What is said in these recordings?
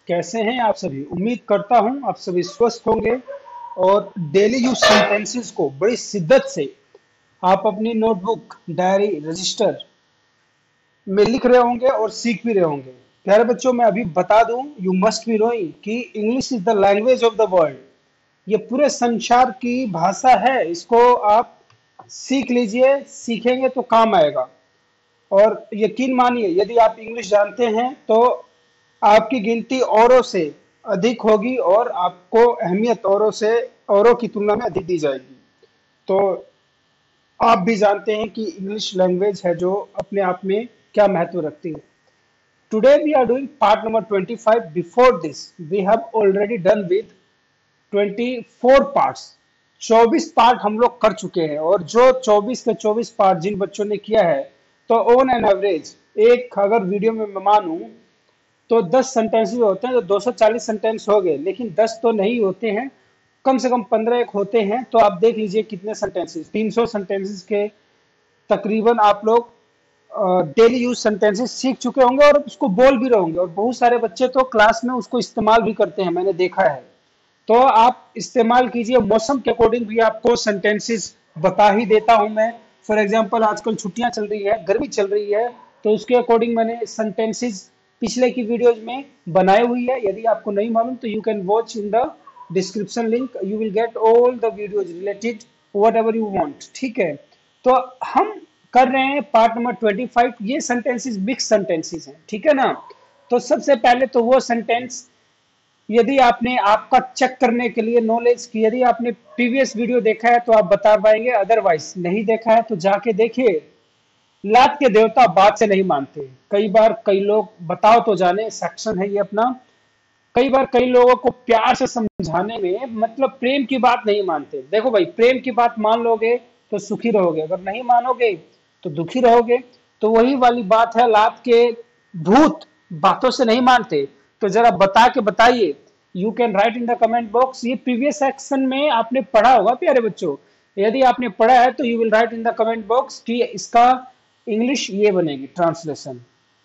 कैसे हैं आप सभी। उम्मीद करता हूं आप सभी स्वस्थ होंगे और डेली यूज सेंटेंसेस को बड़ी शिद्दत से आप अपनी नोटबुक, डायरी, रजिस्टर में लिख रहे होंगे और सीख भी रहे होंगे। प्यारे बच्चों, मैं अभी बता दूं, यू मस्ट बी नोइंग कि English is the language of the world. ये पूरे संसार की भाषा है। इसको आप सीख लीजिए, सीखेंगे तो काम आएगा। और यकीन मानिए, यदि आप इंग्लिश जानते हैं तो आपकी गिनती औरों से अधिक होगी और आपको अहमियत औरों की तुलना में अधिक दी जाएगी। तो आप भी जानते हैं कि इंग्लिश लैंग्वेज है जो अपने आप में क्या महत्व रखती है। Today we are doing part number 25। Before this we have already done with 24 parts. 24 part हम लोग कर चुके हैं और जो 24 के 24 पार्ट जिन बच्चों ने किया है, तो ऑन एन एवरेज एक अगर वीडियो में मैं मानूं तो 10 सेंटेंसेस होते हैं, तो 240 सेंटेंस हो गए। लेकिन 10 तो नहीं होते हैं, कम से कम 15 एक होते हैं। तो आप देख लीजिए कितने सेंटेंसेस, 300 सेंटेंसेस के तकरीबन आप लोग डेली यूज सेंटेंसेस सीख चुके होंगे और उसको बोल भी रहे होंगे। और बहुत सारे बच्चे तो क्लास में उसको इस्तेमाल भी करते हैं, मैंने देखा है। तो आप इस्तेमाल कीजिए। मौसम के अकॉर्डिंग भी आपको सेंटेंसेस बता ही देता हूं मैं। फॉर एग्जांपल आजकल छुट्टियां चल रही है, गर्मी चल रही है, तो उसके अकॉर्डिंग मैंने सेंटेंसेस पिछले की वीडियोज में बनाई हुई है। यदि आपको नहीं मालूम तो you can watch in the description link, you will get all the videos related whatever you want. ठीक है, तो हम कर रहे हैं पार्ट नंबर 25। ये सेंटेंसेस मिक्स सेंटेंसेस हैं, ठीक है ना। तो सबसे पहले तो वो सेंटेंस, यदि आपने आपका चेक करने के लिए नॉलेज की, यदि आपने प्रीवियस वीडियो देखा है तो आप बता पाएंगे, अदरवाइज नहीं देखा है तो जाके देखिए। लात के देवता बात से नहीं मानते। कई बार कई लोग, बताओ तो जाने सेक्शन है ये अपना, कई बार कई लोगों को प्यार से समझाने में मतलब प्रेम की बात नहीं मानते। देखो भाई, प्रेम की बात मान लोगे तो सुखी रहोगे, अगर नहीं मानोगे तो दुखी रहोगे। तो वही वाली बात है, लात के भूत बातों से नहीं मानते। तो जरा बता के बताइए। You can write in the comment box. ये प्रीवियस सेक्शन में आपने पढ़ा होगा प्यारे बच्चों। यदि आपने पढ़ा है तो you will write in the comment box कि इसका इंग्लिश ये बनेगी ट्रांसलेशन।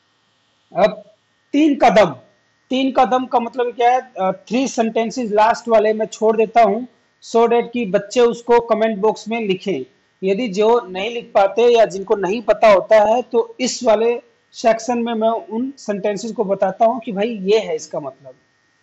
अब तीन कदम, तीन कदम का मतलब क्या है, 3 सेंटेंसेस लास्ट वाले मैं छोड़ देता हूं सो डेट कि बच्चे उसको कमेंट बॉक्स में लिखें। यदि जो नहीं लिख पाते या जिनको नहीं पता होता है तो इस वाले सेक्शन में मैं उन सेंटेंसेस को बताता हूं कि भाई ये है इसका मतलब।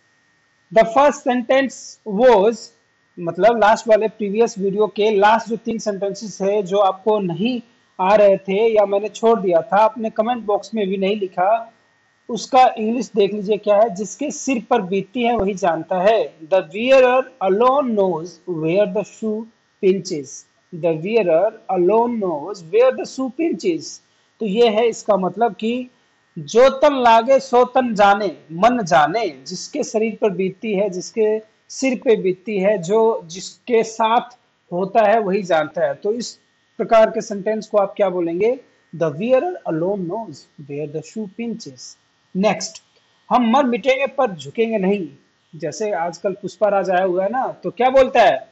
द फर्स्ट सेंटेंस वॉज, मतलब लास्ट वाले प्रीवियस वीडियो के लास्ट जो 3 सेंटेंसेस है जो आपको नहीं आ रहे थे या मैंने छोड़ दिया था, आपने कमेंट बॉक्स में भी नहीं लिखा, उसका इंग्लिश देख लीजिए क्या है। जिसके सिर पर बीतती है वही जानता है। The wearer alone knows where the shoe pinches. The wearer alone knows where the shoe pinches. तो ये है इसका मतलब कि जो तन लागे सो तन जाने, मन जाने। जिसके शरीर पर बीतती है, जिसके सिर पे बीतती है, जो जिसके साथ होता है वही जानता है। तो इस प्रकार के सेंटेंस को आप क्या बोलेंगे? The wearer alone knows where the shoe pinches. Next, हम मर मिटेंगे पर झुकेंगे नहीं। जैसे आजकल पुष्पा राज आया हुआ है ना, तो क्या बोलता है?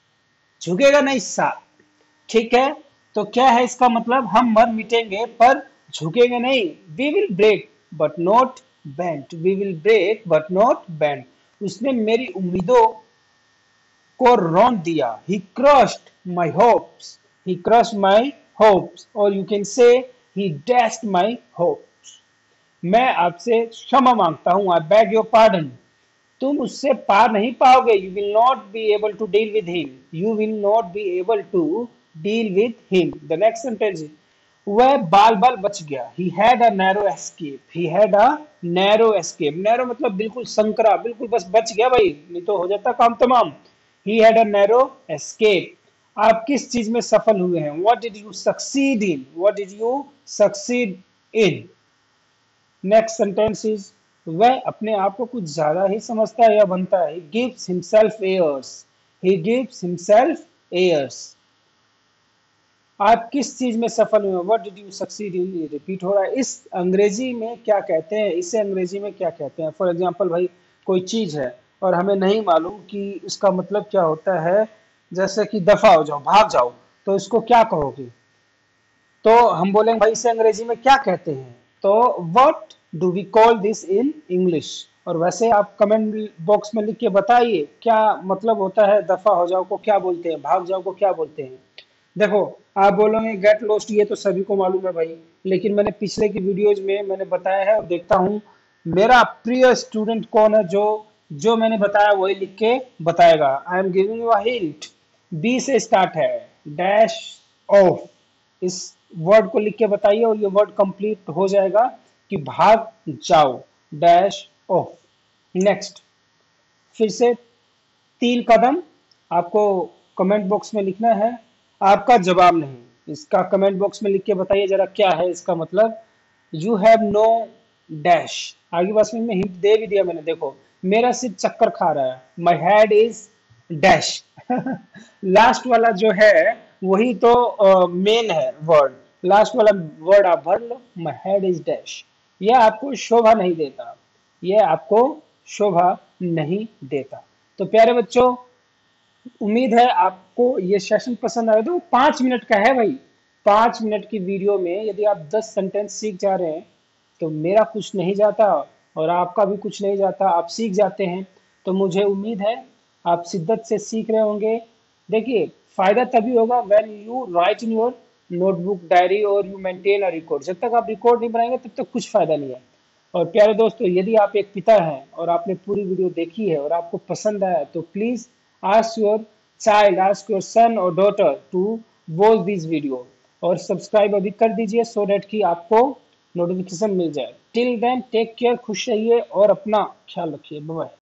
झुकेगा नहीं साथ। ठीक है, तो क्या है इसका मतलब? हम मर मिटेंगे पर झुकेंगे नहीं। We will break but not bend. We will break but not bend. उसने मेरी उम्मीदों को रौंद दिया। He crushed my hopes. He crushed my hopes, और you can say he dashed my hopes. मैं आपसे क्षमा मांगता हूं, आई बेग योर पार्डन। तुम उससे पार नहीं पाओगे। You will not be able to deal with him. You will not be able to deal with him. The next sentence, वह बाल बाल बच गया। He had a narrow escape. He had a narrow escape. Narrow मतलब बिल्कुल संकरा, बिल्कुल बस बच गया भाई, नहीं तो हो जाता काम तमाम। He had a narrow escape. आप किस चीज में सफल हुए हैं? What did you succeed in? What did you succeed in? Next sentence is, वह अपने आप को कुछ ज्यादा ही समझता है या बनता है। He gives himself airs. He gives himself airs. आप किस चीज में सफल हुए? What did you succeed in? ये रिपीट हो रहा है। इस अंग्रेजी में क्या कहते हैं? इसे अंग्रेजी में क्या कहते हैं? फॉर एग्जाम्पल भाई, कोई चीज है और हमें नहीं मालूम कि इसका मतलब क्या होता है। जैसे कि दफा हो जाओ, भाग जाओ, तो इसको क्या कहोगे? तो हम बोलेंगे भाई इसे अंग्रेजी में क्या कहते हैं। तो what do we call this in English? और वैसे आप कमेंट बॉक्स में लिख के बताइए क्या मतलब होता है दफा हो जाओ को क्या बोलते हैं, भाग जाओ को क्या बोलते हैं। देखो, आप बोलोगे गेट लॉस्ट, ये तो सभी को मालूम है भाई, लेकिन मैंने पिछले की वीडियोज में मैंने बताया है और देखता हूँ मेरा प्रिय स्टूडेंट कौन है जो जो मैंने बताया वही लिख के बताएगा। I am giving you a hint, B से स्टार्ट है, डैश ऑफ, इस वर्ड को लिख के बताइए और ये वर्ड कंप्लीट हो जाएगा कि भाग जाओ, डैश ऑफ। नेक्स्ट, फिर से 3 कदम आपको कमेंट बॉक्स में लिखना है, आपका जवाब नहीं। इसका कमेंट बॉक्स में लिख के बताइए जरा क्या है इसका मतलब। यू हैव नो डैश, आगे बस में हिंट दे भी दिया मैंने। देखो, मेरा सिर चक्कर खा रहा है, my head is dash. Last वाला जो है वही तो मेन है वर्ड, लास्ट वाला वर्ड आप भर लो, माई हेड इज डैश। यह आपको शोभा नहीं देता, यह आपको शोभा नहीं देता। तो प्यारे बच्चों, उम्मीद है आपको ये सेशन पसंद आया। तो 5 मिनट का है भाई, 5 मिनट की वीडियो में यदि आप 10 सेंटेंस सीख जा रहे हैं तो मेरा कुछ नहीं जाता और आपका भी कुछ नहीं जाता, आप सीख जाते हैं। तो मुझे उम्मीद है आप शिद्दत से सीख रहे होंगे। देखिए, फायदा तभी होगा when you write in your notebook, diary और यू मेंटेन अ रिकॉर्ड। जब तक आप रिकॉर्ड नहीं बनाएंगे तब तक कुछ फायदा नहीं है। और प्यारे दोस्तों, यदि आप एक पिता हैं और आपने पूरी वीडियो देखी है और आपको पसंद आया तो please ask your child, ask your son or daughter to watch this video और सब्सक्राइब अभी कर दीजिए सो डेट कि आपको नोटिफिकेशन मिल जाए। टिल देन टेक केयर, खुश रहिए और अपना ख्याल रखिए। बाय।